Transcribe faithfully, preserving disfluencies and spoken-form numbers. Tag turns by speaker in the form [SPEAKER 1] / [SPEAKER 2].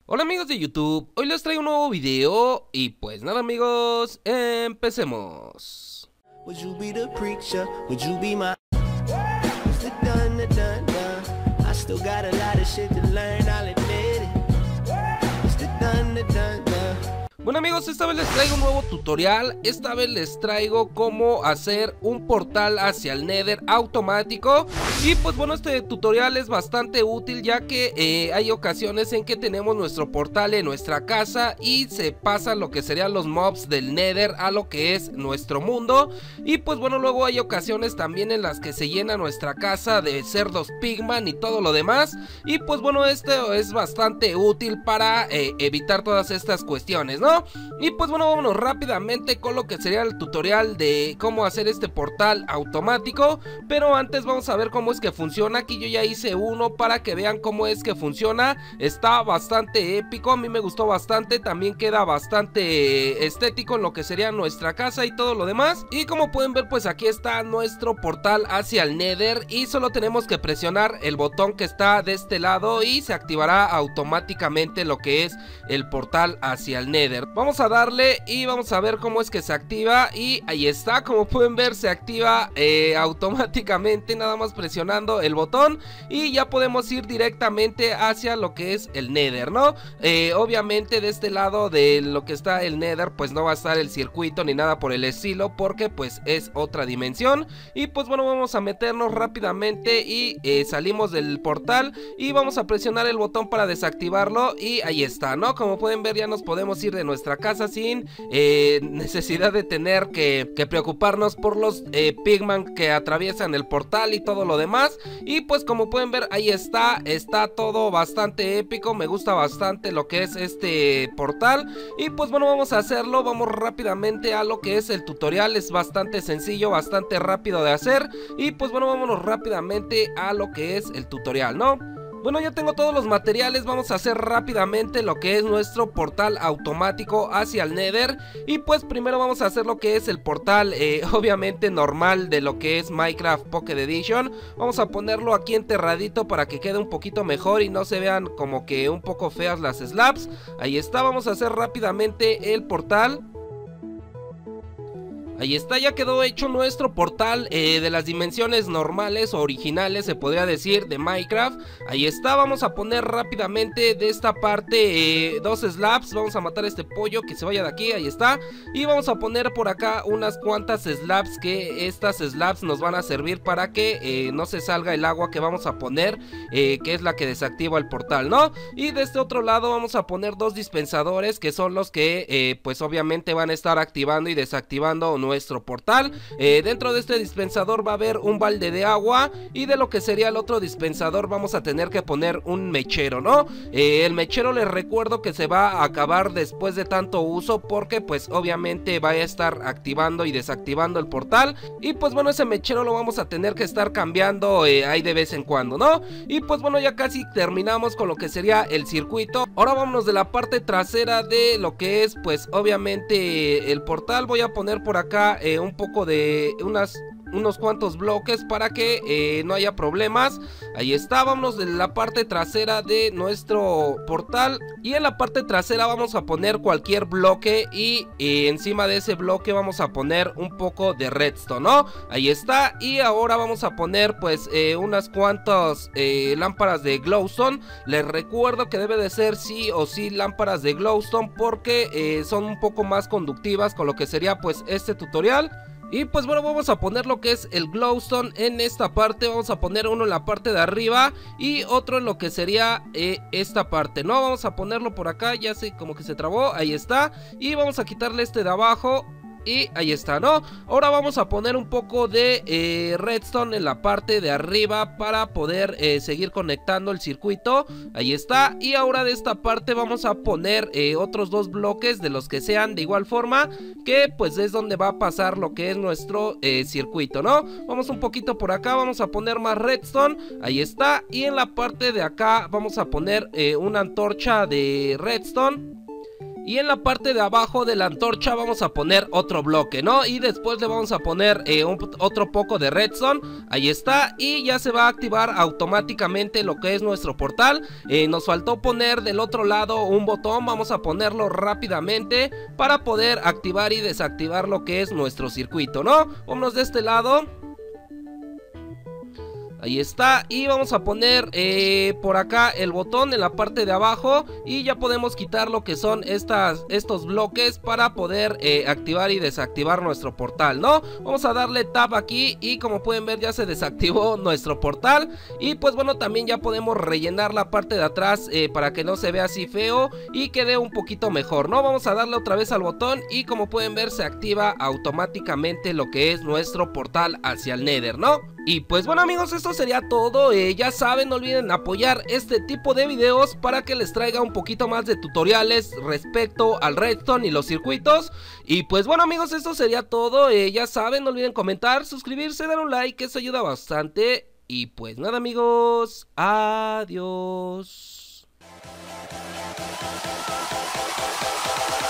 [SPEAKER 1] Hola amigos de YouTube, hoy les traigo un nuevo video y pues nada amigos, empecemos.
[SPEAKER 2] Would you be the preacher? Would you be my It's the done, the done, done. I still got a lot of shit to learn, I'll admit it. It's the done, the done, done.
[SPEAKER 1] Bueno amigos, esta vez les traigo un nuevo tutorial. Esta vez les traigo cómo hacer un portal hacia el Nether automático. Y pues bueno, este tutorial es bastante útil, ya que eh, hay ocasiones en que tenemos nuestro portal en nuestra casa y se pasan lo que serían los mobs del Nether a lo que es nuestro mundo. Y pues bueno, luego hay ocasiones también en las que se llena nuestra casa de cerdos pigman y todo lo demás. Y pues bueno, esto es bastante útil para eh, evitar todas estas cuestiones, ¿no? Y pues bueno, vámonos rápidamente con lo que sería el tutorial de cómo hacer este portal automático. Pero antes vamos a ver cómo es que funciona. Aquí yo ya hice uno para que vean cómo es que funciona. Está bastante épico, a mí me gustó bastante. También queda bastante estético en lo que sería nuestra casa y todo lo demás. Y como pueden ver, pues aquí está nuestro portal hacia el Nether. Y solo tenemos que presionar el botón que está de este lado y se activará automáticamente lo que es el portal hacia el Nether. Vamos a darle y vamos a ver cómo es que se activa. Y ahí está, como pueden ver, se activa eh, automáticamente, nada más presionando el botón. Y ya podemos ir directamente hacia lo que es el Nether, ¿no? Eh, obviamente de este lado de lo que está el Nether, pues no va a estar el circuito ni nada por el estilo, porque pues es otra dimensión. Y pues bueno, vamos a meternos rápidamente y eh, salimos del portal. Y vamos a presionar el botón para desactivarlo. Y ahí está, ¿no? Como pueden ver, ya nos podemos ir de nuestra casa sin eh, necesidad de tener que, que preocuparnos por los eh, pigman que atraviesan el portal y todo lo demás. Y pues como pueden ver, ahí está, está todo bastante épico, me gusta bastante lo que es este portal. Y pues bueno, vamos a hacerlo, vamos rápidamente a lo que es el tutorial, es bastante sencillo, bastante rápido de hacer. Y pues bueno, vámonos rápidamente a lo que es el tutorial, ¿no? Bueno, ya tengo todos los materiales, vamos a hacer rápidamente lo que es nuestro portal automático hacia el Nether. Y pues primero vamos a hacer lo que es el portal, eh, obviamente normal de lo que es Minecraft Pocket Edition. Vamos a ponerlo aquí enterradito para que quede un poquito mejor y no se vean como que un poco feas las slabs. Ahí está, vamos a hacer rápidamente el portal. Ahí está, ya quedó hecho nuestro portal eh, de las dimensiones normales o originales, se podría decir, de Minecraft. Ahí está, vamos a poner rápidamente de esta parte eh, dos slabs. Vamos a matar a este pollo, que se vaya de aquí, ahí está. Y vamos a poner por acá unas cuantas slabs, que estas slabs nos van a servir para que eh, no se salga el agua que vamos a poner, eh, que es la que desactiva el portal, ¿no? Y de este otro lado vamos a poner dos dispensadores, que son los que eh, pues obviamente van a estar activando y desactivando nuestro portal. Eh, dentro de este dispensador va a haber un balde de agua, y de lo que sería el otro dispensador vamos a tener que poner un mechero, ¿no? Eh, el mechero, les recuerdo que se va a acabar después de tanto uso, porque pues obviamente va a estar activando y desactivando el portal. Y pues bueno, ese mechero lo vamos a tener que estar cambiando eh, ahí de vez en cuando, ¿no? Y pues bueno, ya casi terminamos con lo que sería el circuito. Ahora vámonos de la parte trasera de lo que es pues obviamente el portal. Voy a poner por acá Eh, un poco de unas unos cuantos bloques para que eh, no haya problemas. Ahí está, vámonos de la parte trasera de nuestro portal. Y en la parte trasera vamos a poner cualquier bloque, y eh, encima de ese bloque vamos a poner un poco de redstone, ¿no? Ahí está. Y ahora vamos a poner pues eh, unas cuantas eh, lámparas de glowstone. Les recuerdo que debe de ser sí o sí lámparas de glowstone, porque eh, son un poco más conductivas con lo que sería pues este tutorial. Y pues bueno, vamos a poner lo que es el glowstone en esta parte. Vamos a poner uno en la parte de arriba y otro en lo que sería eh, esta parte, ¿no? Vamos a ponerlo por acá, ya sé, como que se trabó, ahí está. Y vamos a quitarle este de abajo. Y ahí está, ¿no? Ahora vamos a poner un poco de eh, redstone en la parte de arriba para poder eh, seguir conectando el circuito. Ahí está. Y ahora de esta parte vamos a poner eh, otros dos bloques de los que sean de igual forma, que pues es donde va a pasar lo que es nuestro eh, circuito, ¿no? Vamos un poquito por acá, vamos a poner más redstone. Ahí está. Y en la parte de acá vamos a poner eh, una antorcha de redstone. y en la parte de abajo de la antorcha vamos a poner otro bloque, ¿no? Y después le vamos a poner eh, un, otro poco de redstone. Ahí está, y ya se va a activar automáticamente lo que es nuestro portal. eh, Nos faltó poner del otro lado un botón, vamos a ponerlo rápidamente para poder activar y desactivar lo que es nuestro circuito, ¿no? Vámonos de este lado. Ahí está, y vamos a poner eh, por acá el botón en la parte de abajo, y ya podemos quitar lo que son estas, estos bloques para poder eh, activar y desactivar nuestro portal, ¿no? Vamos a darle tab aquí y como pueden ver ya se desactivó nuestro portal. Y pues bueno, también ya podemos rellenar la parte de atrás eh, para que no se vea así feo y quede un poquito mejor, ¿no? Vamos a darle otra vez al botón y como pueden ver se activa automáticamente lo que es nuestro portal hacia el Nether, ¿no? Y pues bueno amigos, esto sería todo. eh, Ya saben, no olviden apoyar este tipo de videos para que les traiga un poquito más de tutoriales respecto al redstone y los circuitos. Y pues bueno amigos, esto sería todo. eh, Ya saben, no olviden comentar, suscribirse, dar un like, eso ayuda bastante. Y pues nada amigos, adiós.